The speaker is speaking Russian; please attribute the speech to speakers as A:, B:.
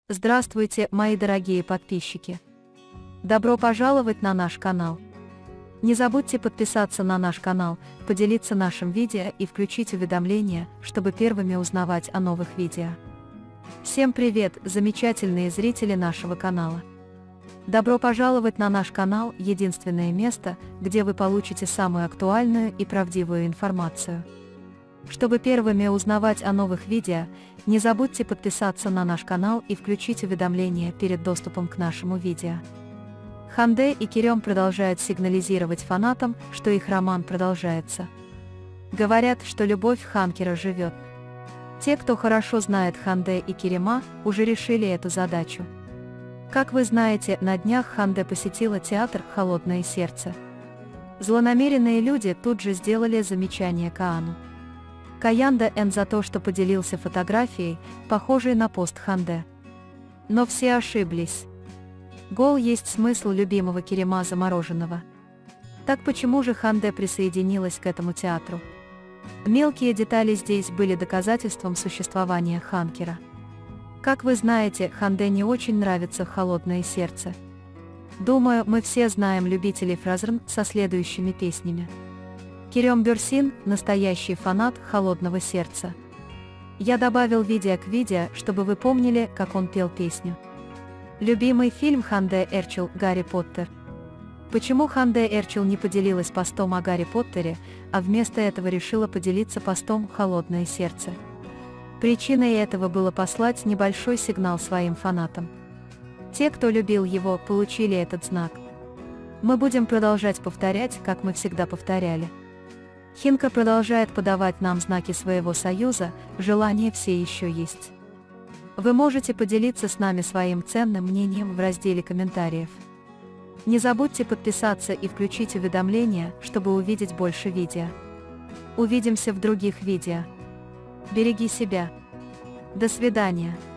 A: Здравствуйте, мои дорогие подписчики! Добро пожаловать на наш канал! Не забудьте подписаться на наш канал, поделиться нашим видео и включить уведомления, чтобы первыми узнавать о новых видео. Всем привет, замечательные зрители нашего канала! Добро пожаловать на наш канал, единственное место, где вы получите самую актуальную и правдивую информацию. Чтобы первыми узнавать о новых видео, не забудьте подписаться на наш канал и включить уведомления перед доступом к нашему видео. Ханде и Керем продолжают сигнализировать фанатам, что их роман продолжается. Говорят, что любовь Ханкера живет. Те, кто хорошо знает Ханде и Керема, уже решили эту задачу. Как вы знаете, на днях Ханде посетила театр «Холодное сердце». Злонамеренные люди тут же сделали замечание Каану. Каянда Н за то, что поделился фотографией, похожей на пост Ханде. Но все ошиблись. Гол есть смысл любимого Керема замороженного. Так почему же Ханде присоединилась к этому театру? Мелкие детали здесь были доказательством существования Ханкера. Как вы знаете, Ханде не очень нравится «Холодное сердце». Думаю, мы все знаем любителей Фразрн со следующими песнями. Керем Бюрсин – настоящий фанат «Холодного сердца». Я добавил видео к видео, чтобы вы помнили, как он пел песню. Любимый фильм Ханде Эрчил «Гарри Поттер». Почему Ханде Эрчил не поделилась постом о Гарри Поттере, а вместо этого решила поделиться постом «Холодное сердце»? Причиной этого было послать небольшой сигнал своим фанатам. Те, кто любил его, получили этот знак. Мы будем продолжать повторять, как мы всегда повторяли. Хинка продолжает подавать нам знаки своего союза, желание все еще есть. Вы можете поделиться с нами своим ценным мнением в разделе комментариев. Не забудьте подписаться и включить уведомления, чтобы увидеть больше видео. Увидимся в других видео. Береги себя. До свидания.